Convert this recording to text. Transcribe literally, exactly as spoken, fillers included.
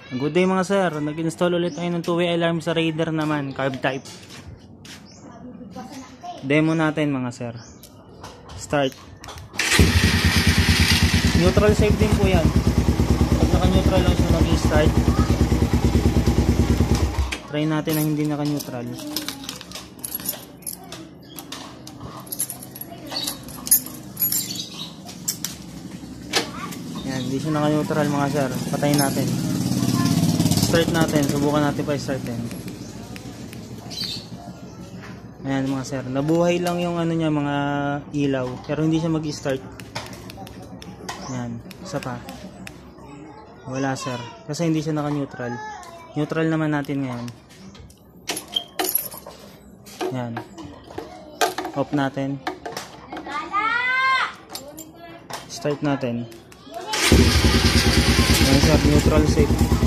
Good day mga sir, nag-install ulit tayo ng two-way alarm sa Raider naman, carb type. Demo natin mga sir. Start. Neutral safe din po yan. Pag naka-neutral lang siya mag-i-start. Try natin na hindi naka-neutral. Yan, hindi siya naka-neutral mga sir. Patayin natin. Start natin, subukan natin pa i-start din. Ayan mga sir, nabuhay lang yung ano niya, mga ilaw, pero hindi siya mag-start. Ayan, isa pa. Wala sir, kasi hindi siya naka-neutral. Neutral naman natin ngayon. Ayan. Off natin. Start natin. Ayan sir, neutral safe.